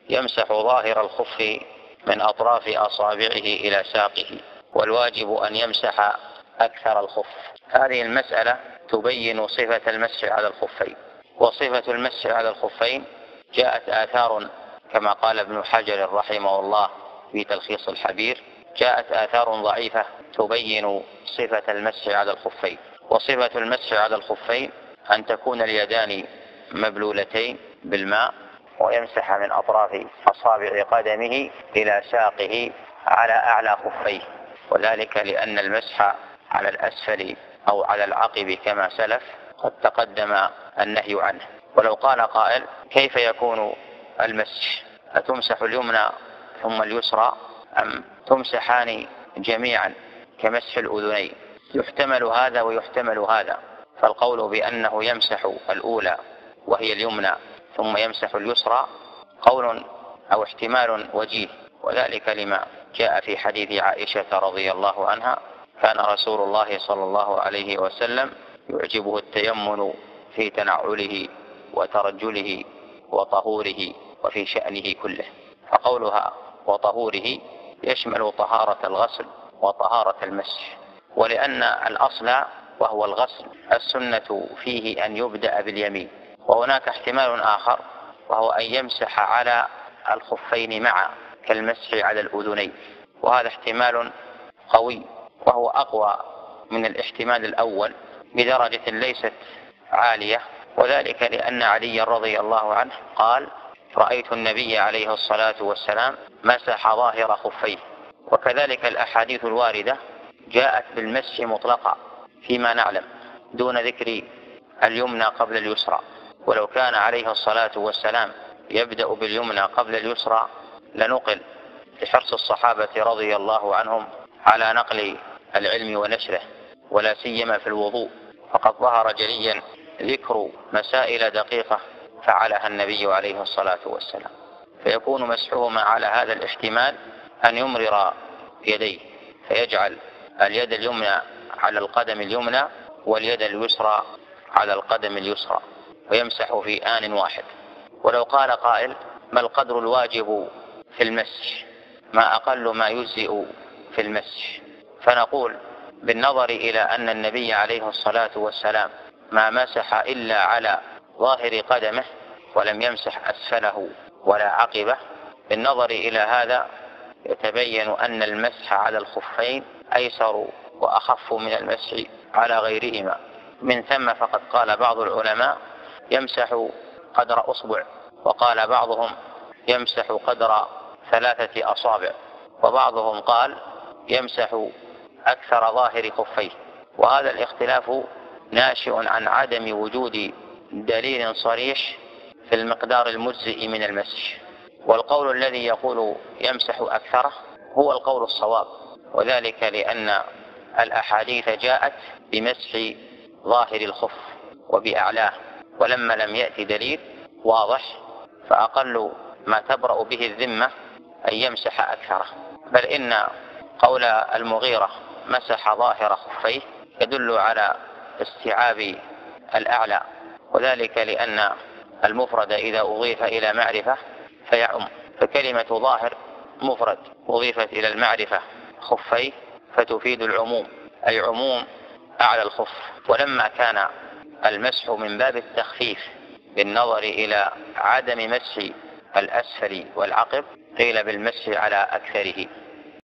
يمسح ظاهر الخف من أطراف أصابعه إلى ساقه، والواجب أن يمسح أكثر الخف. هذه المسألة تبين صفة المسح على الخفين. وصفة المسح على الخفين جاءت آثار كما قال ابن حجر رحمه الله في تلخيص الحبير، جاءت آثار ضعيفة تبين صفة المسح على الخفين. وصفة المسح على الخفين أن تكون اليدان مبلولتين بالماء، ويمسح من أطراف أصابع قدمه إلى ساقه على أعلى خفيه، وذلك لأن المسح على الأسفل أو على العقب كما سلف قد تقدم النهي عنه. ولو قال قائل كيف يكون المسح؟ أتمسح اليمنى ثم اليسرى أم تمسحان جميعا كمسح الأذنين؟ يحتمل هذا ويحتمل هذا، فالقول بأنه يمسح الأولى وهي اليمنى ثم يمسح اليسرى قول أو احتمال وجيه، وذلك لما جاء في حديث عائشة رضي الله عنها: كان رسول الله صلى الله عليه وسلم يعجبه التيمن في تنعله وترجله وطهوره وفي شأنه كله. فقولها وطهوره يشمل طهارة الغسل وطهارة المسح، ولأن الأصل وهو الغسل السنة فيه أن يبدأ باليمين. وهناك احتمال آخر وهو أن يمسح على الخفين معا كالمسح على الأذنين، وهذا احتمال قوي وهو أقوى من الاحتمال الأول بدرجة ليست عالية، وذلك لأن علي رضي الله عنه قال: رأيت النبي عليه الصلاة والسلام مسح ظاهر خفيه. وكذلك الأحاديث الواردة جاءت بالمسح مطلقا فيما نعلم دون ذكر اليمنى قبل اليسرى، ولو كان عليه الصلاة والسلام يبدأ باليمنى قبل اليسرى لنقل لحرص الصحابة رضي الله عنهم على نقل العلم ونشره، ولا سيما في الوضوء، فقد ظهر جليا ذكر مسائل دقيقة فعلها النبي عليه الصلاة والسلام، فيكون مسحهما على هذا الاحتمال أن يمرر يديه فيجعل اليد اليمنى على القدم اليمنى واليد اليسرى على القدم اليسرى ويمسح في آن واحد. ولو قال قائل: ما القدر الواجب في المسح؟ ما أقل ما يجزئ في المسح؟ فنقول بالنظر إلى أن النبي عليه الصلاة والسلام ما مسح إلا على ظاهر قدمه ولم يمسح أسفله ولا عقبه، بالنظر إلى هذا يتبين أن المسح على الخفين أيسر وأخف من المسح على غيرهما. من ثم فقد قال بعض العلماء يمسح قدر أصبع، وقال بعضهم يمسح قدر 3 أصابع، وبعضهم قال يمسح أكثر ظاهر خفيه. وهذا الاختلاف ناشئ عن عدم وجود دليل صريح في المقدار المجزئ من المسح، والقول الذي يقول يمسح أكثره هو القول الصواب، وذلك لأن الأحاديث جاءت بمسح ظاهر الخف وبأعلاه، ولما لم يأتي دليل واضح فأقل ما تبرأ به الذمة أن يمسح أكثره. بل إن قول المغيرة مسح ظاهر خفيه يدل على استيعاب الأعلى، وذلك لأن المفرد إذا أضيف إلى معرفة فيعم، فكلمة ظاهر مفرد أضيفت إلى المعرفة خفيه فتفيد العموم، أي عموم أعلى الخف. ولما كان المسح من باب التخفيف بالنظر إلى عدم مسح الأسفل والعقب قيل بالمسح على أكثره.